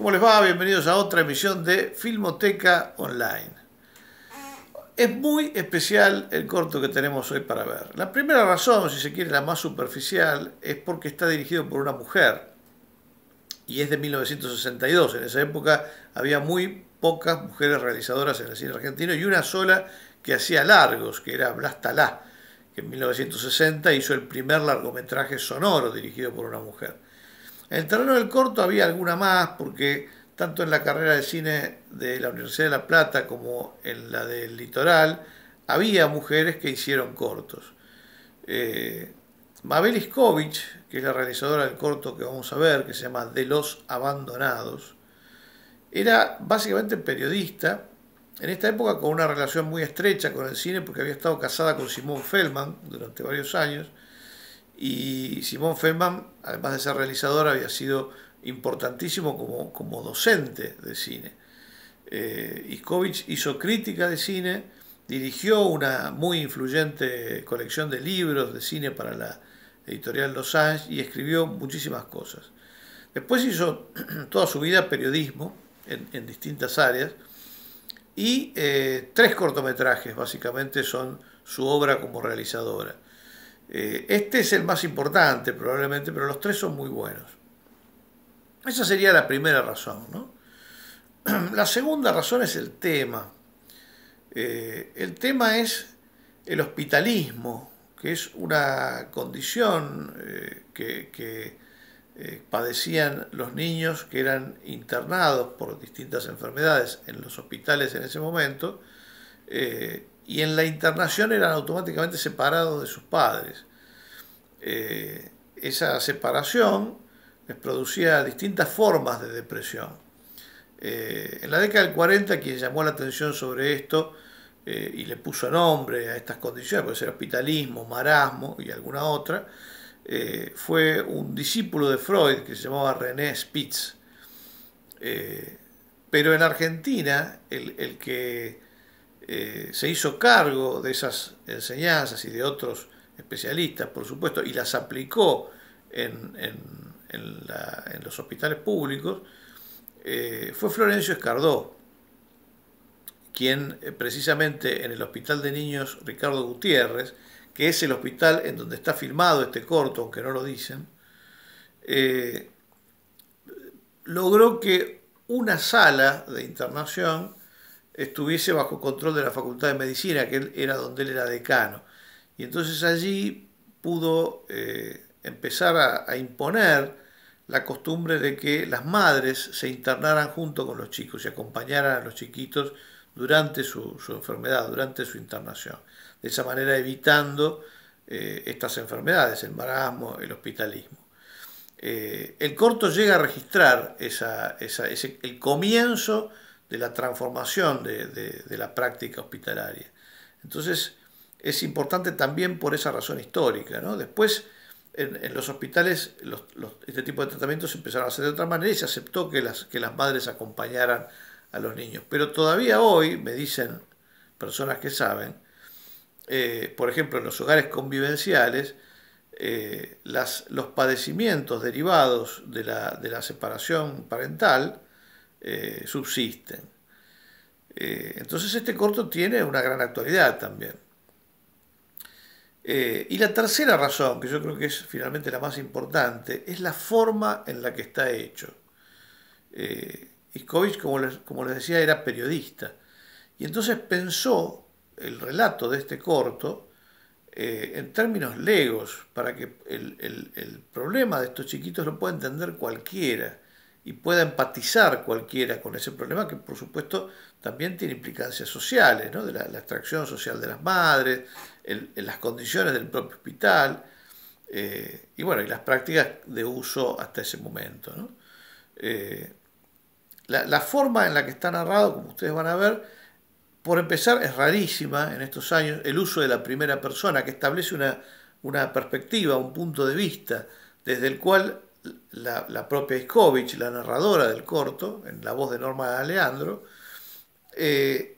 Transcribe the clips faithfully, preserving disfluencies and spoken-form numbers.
¿Cómo les va? Bienvenidos a otra emisión de Filmoteca Online. Es muy especial el corto que tenemos hoy para ver. La primera razón, si se quiere la más superficial, es porque está dirigido por una mujer y es de mil novecientos sesenta y dos. En esa época había muy pocas mujeres realizadoras en el cine argentino y una sola que hacía largos, que era Blas Talá, que en mil novecientos sesenta hizo el primer largometraje sonoro dirigido por una mujer. En el terreno del corto había alguna más, porque tanto en la carrera de cine de la Universidad de La Plata como en la del Litoral había mujeres que hicieron cortos. Eh, Mabel Iskovich, que es la realizadora del corto que vamos a ver, que se llama De los Abandonados, era básicamente periodista, en esta época con una relación muy estrecha con el cine, porque había estado casada con Simón Feldman durante varios años, y Simón Feldman, además de ser realizador, había sido importantísimo como, como docente de cine. Eh, Iskovich hizo crítica de cine, dirigió una muy influyente colección de libros de cine para la editorial Los Angeles y escribió muchísimas cosas. Después hizo toda su vida periodismo en, en distintas áreas y eh, tres cortometrajes básicamente son su obra como realizadora. Este es el más importante probablemente, pero los tres son muy buenos. Esa sería la primera razón, ¿no? La segunda razón es el tema. Eh, el tema es el hospitalismo, que es una condición eh, que, que eh, padecían los niños que eran internados por distintas enfermedades en los hospitales en ese momento, eh, y en la internación eran automáticamente separados de sus padres. Eh, esa separación les producía distintas formas de depresión. Eh, en la década del cuarenta, quien llamó la atención sobre esto eh, y le puso nombre a estas condiciones, puede ser hospitalismo, marasmo y alguna otra, eh, fue un discípulo de Freud que se llamaba René Spitz. Eh, pero en Argentina, el, el que Eh, se hizo cargo de esas enseñanzas y de otros especialistas, por supuesto, y las aplicó en, en, en, la, en los hospitales públicos, eh, fue Florencio Escardó, quien eh, precisamente en el Hospital de Niños Ricardo Gutiérrez, que es el hospital en donde está filmado este corto, aunque no lo dicen, eh, logró que una sala de internación estuviese bajo control de la Facultad de Medicina, que él era donde él era decano. Y entonces allí pudo eh, empezar a, a imponer la costumbre de que las madres se internaran junto con los chicos y acompañaran a los chiquitos durante su, su enfermedad, durante su internación. De esa manera evitando eh, estas enfermedades, el marasmo, el hospitalismo. Eh, el corto llega a registrar esa, esa, ese, el comienzo de la transformación de, de, de la práctica hospitalaria. Entonces es importante también por esa razón histórica, ¿no? Después en, en los hospitales los, los, este tipo de tratamientos se empezaron a hacer de otra manera y se aceptó que las, que las madres acompañaran a los niños. Pero todavía hoy, me dicen personas que saben, eh, por ejemplo en los hogares convivenciales, eh, las, los padecimientos derivados de la, de la separación parental Eh, subsisten. Eh, entonces este corto tiene una gran actualidad también. Eh, y la tercera razón, que yo creo que es finalmente la más importante, es la forma en la que está hecho. Eh, Iskovich, como les, como les decía, era periodista. Y entonces pensó el relato de este corto eh, en términos legos, para que el, el, el problema de estos chiquitos lo pueda entender cualquiera y pueda empatizar cualquiera con ese problema, que por supuesto también tiene implicancias sociales, ¿no? De la, la extracción social de las madres, el, en las condiciones del propio hospital, eh, y bueno, y las prácticas de uso hasta ese momento, ¿no? Eh, la, la forma en la que está narrado, como ustedes van a ver, por empezar, es rarísima en estos años el uso de la primera persona, que establece una, una perspectiva, un punto de vista, desde el cual La, la propia Iskovich, la narradora del corto, en la voz de Norma Aleandro, eh,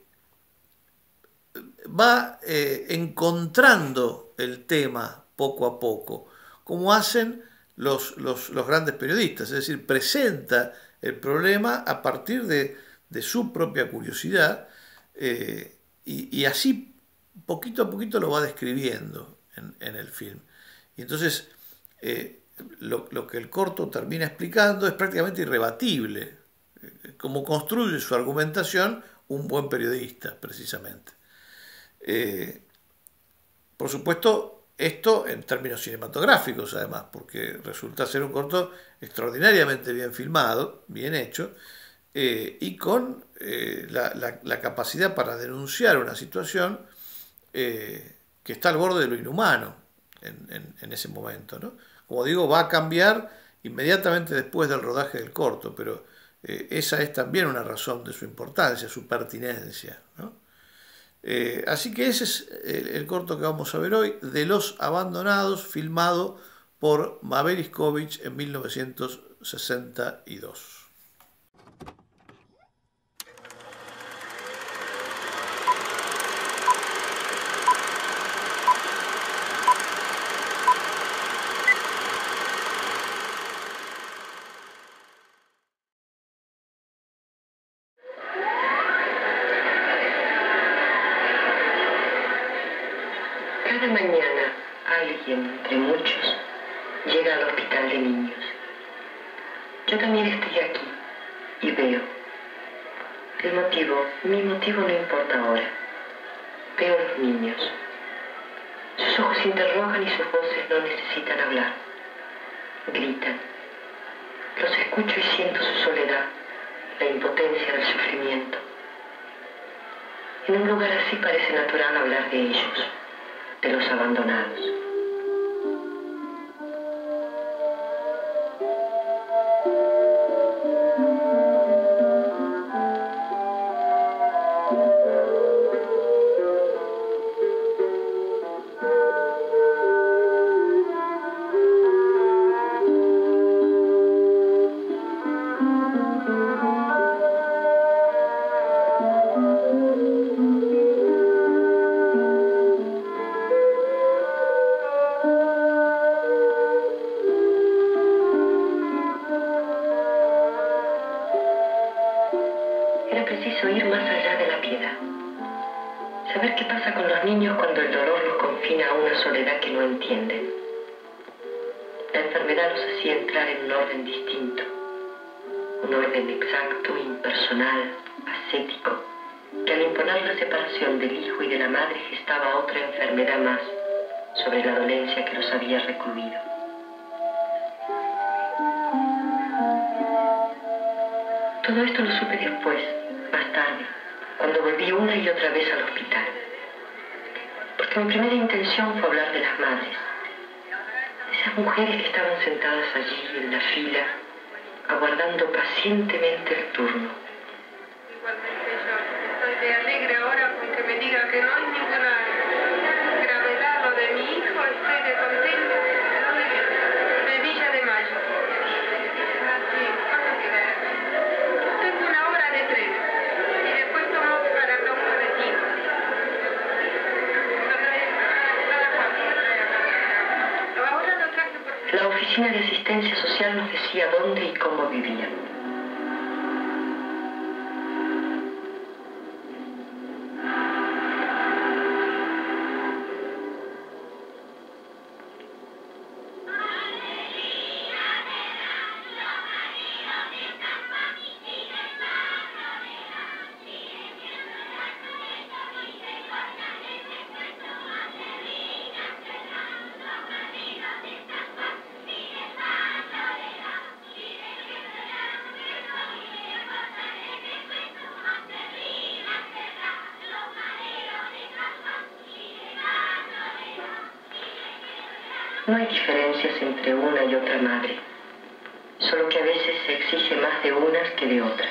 va eh, encontrando el tema poco a poco, como hacen los, los, los grandes periodistas, es decir, presenta el problema a partir de, de su propia curiosidad, eh, y, y así poquito a poquito lo va describiendo en, en el film. Y entonces eh, lo, lo que el corto termina explicando es prácticamente irrebatible, eh, como construye su argumentación un buen periodista, precisamente. Eh, por supuesto, esto en términos cinematográficos, además, porque resulta ser un corto extraordinariamente bien filmado, bien hecho, eh, y con eh, la, la, la, capacidad para denunciar una situación eh, que está al borde de lo inhumano en, en, en ese momento, ¿no? Como digo, va a cambiar inmediatamente después del rodaje del corto, pero eh, esa es también una razón de su importancia, su pertinencia, ¿no? Eh, así que ese es el, el, corto que vamos a ver hoy, de Los Abandonados, filmado por Mabel Iskovich en mil novecientos sesenta y dos. Cada mañana alguien, entre muchos, llega al hospital de niños. Yo también estoy aquí y veo. El motivo, mi motivo no importa ahora. Veo a los niños. Sus ojos interrogan y sus voces no necesitan hablar. Gritan. Los escucho y siento su soledad, la impotencia del sufrimiento. En un lugar así parece natural hablar de ellos, de los abandonados. Era preciso ir más allá de la piedad. Saber qué pasa con los niños cuando el dolor los confina a una soledad que no entienden. La enfermedad los hacía entrar en un orden distinto. Un orden exacto, impersonal, ascético, que al imponer la separación del hijo y de la madre gestaba otra enfermedad más sobre la dolencia que los había recluido. Todo esto lo supe después, más tarde, cuando volví una y otra vez al hospital. Porque mi primera intención fue hablar de las madres. Esas mujeres que estaban sentadas allí en la fila, aguardando pacientemente el turno. Igualmente yo estoy de alegre ahora porque me diga que no hay ninguna gravedad lo de mi hijo, estoy de contenta. ¿De dónde viene? De Villa de Mayo. Así, ¿cuándo queda? Tengo una hora de tren y después tomo para Bronco de Tino. Ahora lo traje por... La oficina de asistencia social nos decía dónde y cómo vivían. No hay diferencias entre una y otra madre, solo que a veces se exige más de unas que de otras.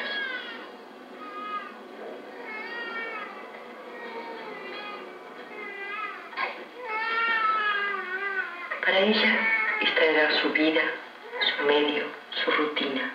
Para ella, esta era su vida, su medio, su rutina.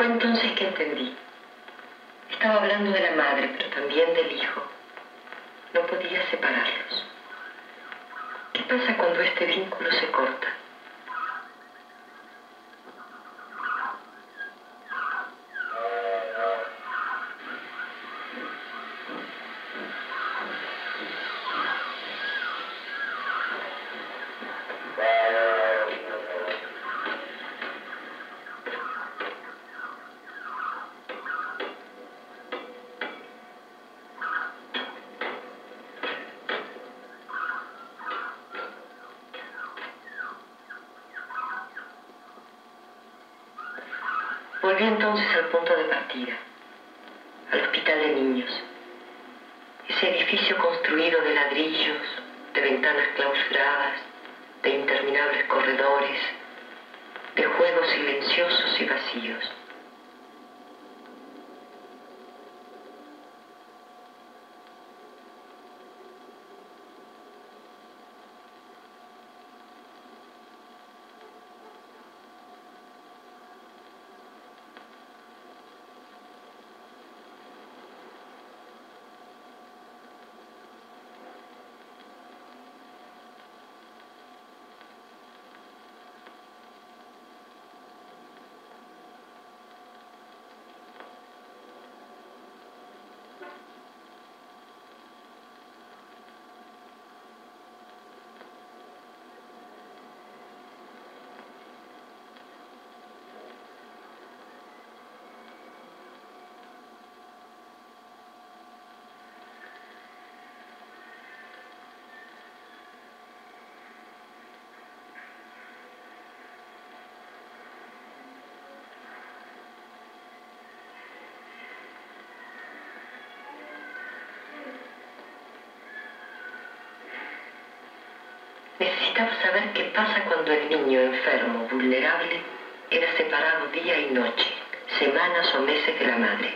Fue entonces que entendí. Estaba hablando de la madre, pero también del hijo. No podía separarlos. ¿Qué pasa cuando este vínculo se corta? Volví entonces al punto de partida, al hospital de niños. Ese edificio construido de ladrillos, de ventanas clausuradas, de interminables corredores, de juegos silenciosos y vacíos. Necesitaba saber qué pasa cuando el niño enfermo, vulnerable, era separado día y noche, semanas o meses de la madre.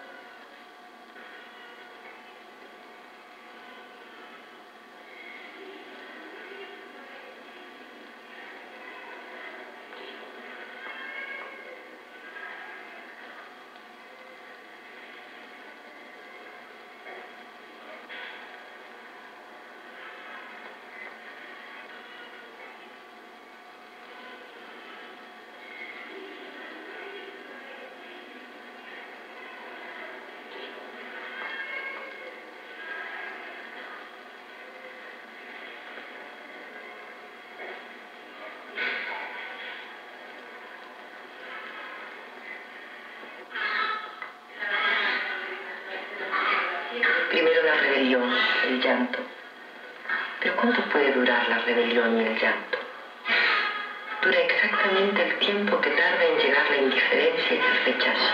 Primero la rebelión, el llanto. Pero ¿cuánto puede durar la rebelión y el llanto? Dura exactamente el tiempo que tarda en llegar la indiferencia y el rechazo.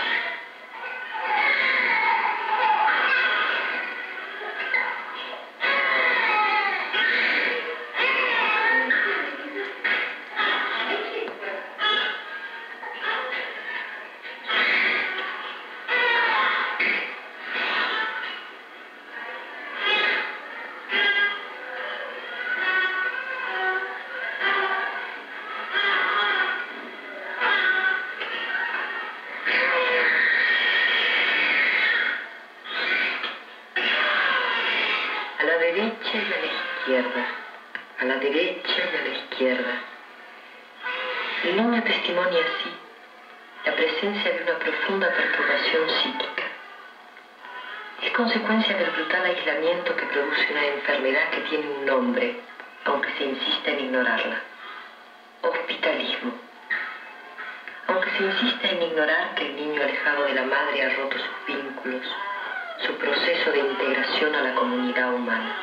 A la derecha y a la izquierda, a la derecha y a la izquierda. El niño testimonia así la presencia de una profunda perturbación psíquica. Es consecuencia del brutal aislamiento que produce una enfermedad que tiene un nombre, aunque se insista en ignorarla: hospitalismo. Aunque se insista en ignorar que el niño alejado de la madre ha roto sus vínculos, su proceso de integración a la comunidad humana.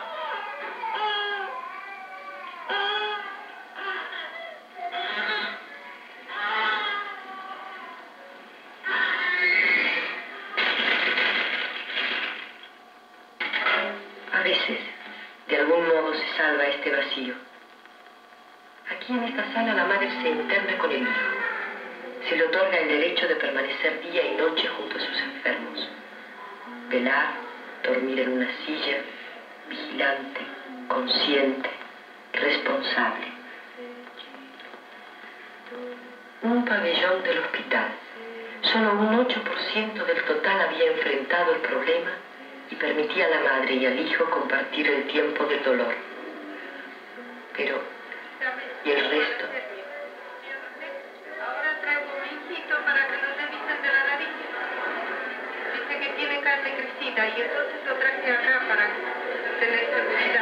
A veces, de algún modo, se salva este vacío. Aquí en esta sala la madre se interna con el hijo. Se le otorga el derecho de permanecer día y noche junto a sus enfermos. Velar, dormir en una silla, vigilante, consciente, responsable. Un pabellón del hospital, Solo un ocho por ciento del total había enfrentado el problema y permitía a la madre y al hijo compartir el tiempo del dolor. Pero, ¿y el resto? Ahora traigo a mi hijito para que lo revisen de la nariz. Dice que tiene carne crecida y entonces lo traje acá para tener seguridad.